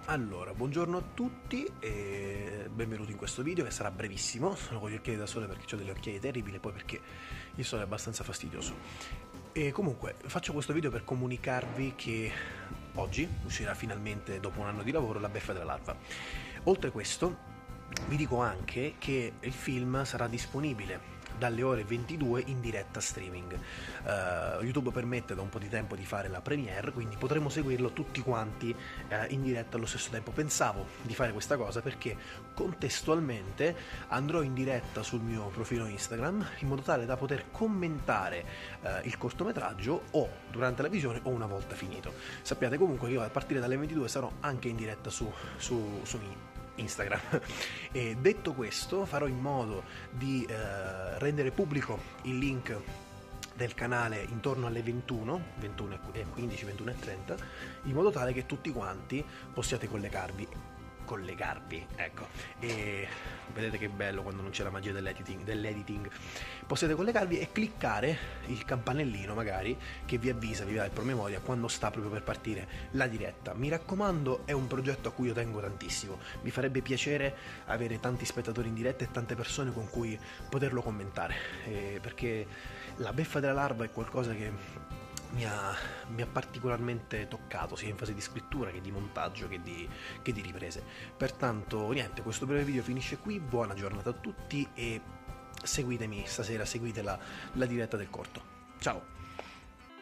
Allora, buongiorno a tutti e benvenuti in questo video che sarà brevissimo. Sono con gli occhiali da sole perché ho delle occhiaie terribili, poi perché il sole è abbastanza fastidioso. E comunque faccio questo video per comunicarvi che oggi uscirà finalmente, dopo un anno di lavoro, La beffa della larva. Oltre a questo, vi dico anche che il film sarà disponibile dalle ore 22 in diretta streaming. YouTube permette da un po' di tempo di fare la premiere, quindi potremo seguirlo tutti quanti in diretta allo stesso tempo. Pensavo di fare questa cosa perché contestualmente andrò in diretta sul mio profilo Instagram in modo tale da poter commentare il cortometraggio o durante la visione o una volta finito. Sappiate comunque che io a partire dalle 22 sarò anche in diretta su Instagram. E detto questo, farò in modo di rendere pubblico il link del canale intorno alle 21:15, 21:30, in modo tale che tutti quanti possiate collegarvi, ecco. E vedete che bello quando non c'è la magia dell'editing. Possiate collegarvi e cliccare il campanellino magari che vi avvisa, vi dà il promemoria quando sta proprio per partire la diretta. Mi raccomando, è un progetto a cui io tengo tantissimo, mi farebbe piacere avere tanti spettatori in diretta e tante persone con cui poterlo commentare, perché la beffa della larva è qualcosa che mi ha particolarmente toccato, sia in fase di scrittura che di montaggio che di riprese. Pertanto niente, questo breve video finisce qui, buona giornata a tutti e seguitemi stasera, seguite la diretta del corto. Ciao!